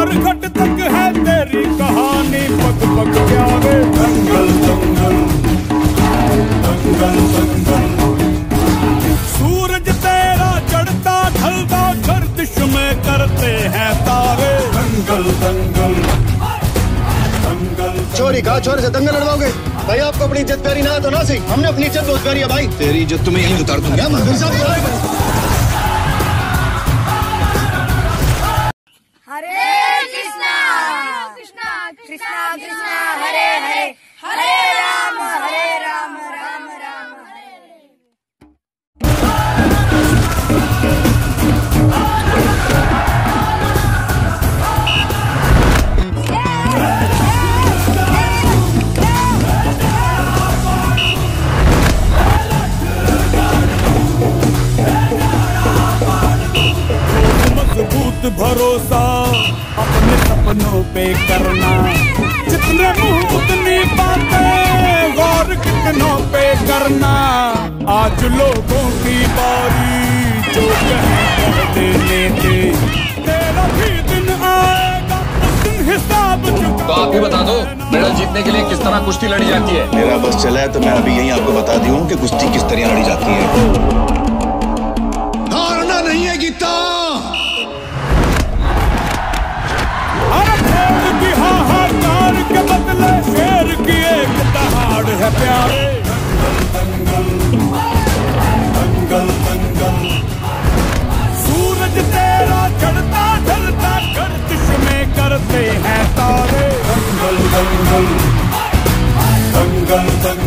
घट तक है तेरी कहानी, पग पग प्यारे। दंगल दंगल दंगल दंगल, सूरज तेरा चढ़ता ढलता गर्दिश में करते हैं तारे। दंगल दंगल दंगल, चोरी कहा चोरी से दंगल लड़वाओगे? भाई आपको अपनी इज्जत प्यारी ना तो ना सही, हमने अपनी इज्जत बहुत प्यारी है भाई। तेरी इज्जत तुम्हें यहीं उतार दूंगा। हरे कृष्णा कृष्णा कृष्णा कृष्णा हरे हरे, हरे राम राम राम हरे। मजबूत भरोसा अपने सपनों पे करना, जितने मुंह उतनी बातें, गौर कितनों पे करना। आज लोगों की बारी, जो कहें कह देने के, तेरा भी दिन आएगा उस दिन हिसाब चुकाना। तो आप ही बता दो मेडल जीतने के लिए किस तरह कुश्ती लड़ी जाती है। मेरा बस चला है तो मैं अभी यहीं आपको बता दूं कि कुश्ती किस तरह लड़ी जाती है। हारना नहीं है गीता। हाहाकार के बदले शेर की एक दहाड़ है प्यारे। दंगल दंगल दंगल, सूरज तेरा चढ़ता ढलता गर्दिश में करते हैं तारे। दंगल दंगल दंगल दंगल।